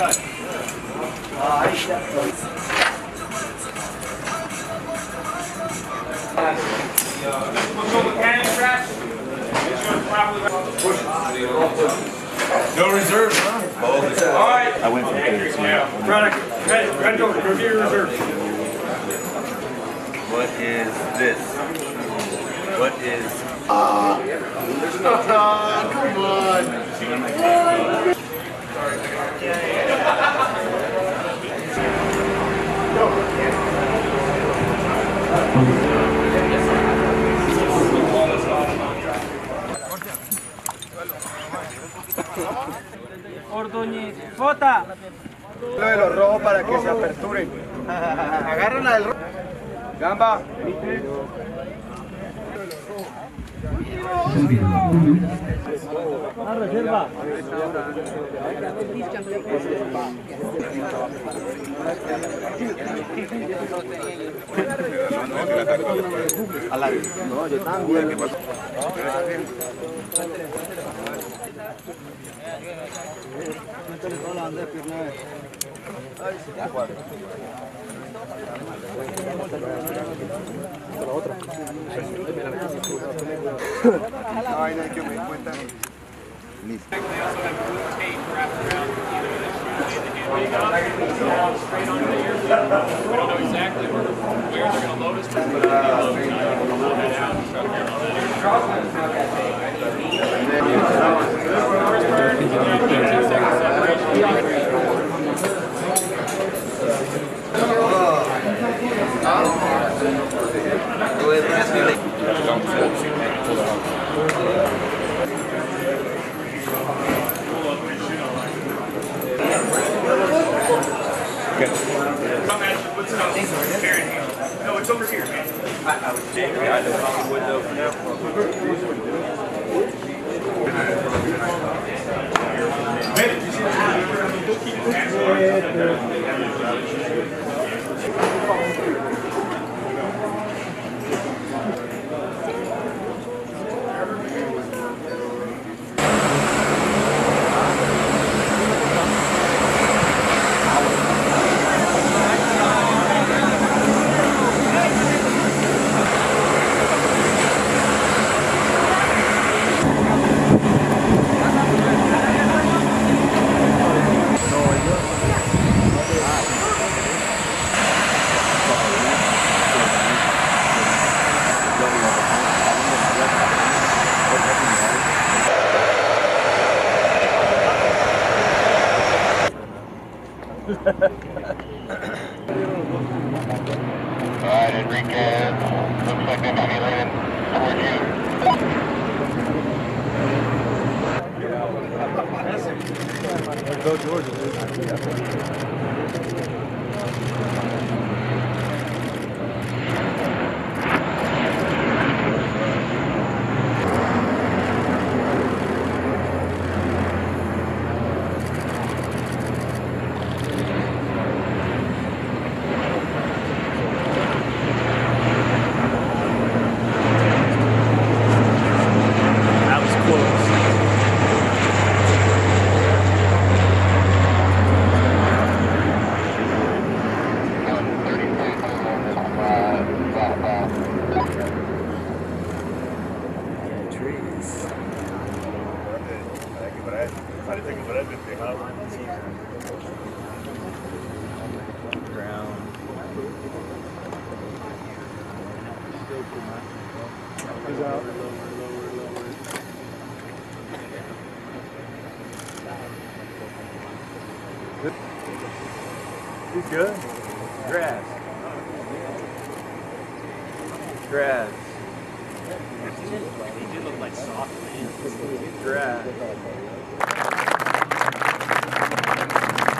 side. No reserves, huh? All right. I went from this. Product, review reserve. What is this? What is... Come on! ¡Fota! Lo de los rojos para que se aperturen. Agarran la del rojo. Gamba. ¡La reserva! No, yo también. Ay, no hay que me cuenta. Listo. We don't know exactly where they're going to load us, but we're going to load it out and start getting all that first burn, 15 seconds No, it's over here, man. I was saying, I don't know the window for now. Alright, Enrique, looks like they're heading towards you. Go Georgia. He's good. Grass. Grass. He did look like soft, man. Grass.